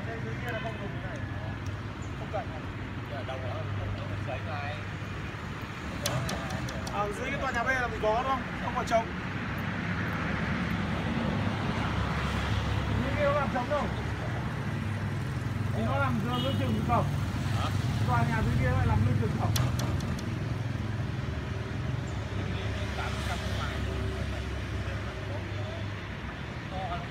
Đây dưới kia là không dùng cái này. Không cần. Đầu nó không giấy này. Dưới cái tòa nhà B là mình có đúng không? Không có trống. Dưới kia nó làm trống đâu. Thì nó làm lương chừng cổng. Tòa nhà dưới kia lại làm lương chừng cổng.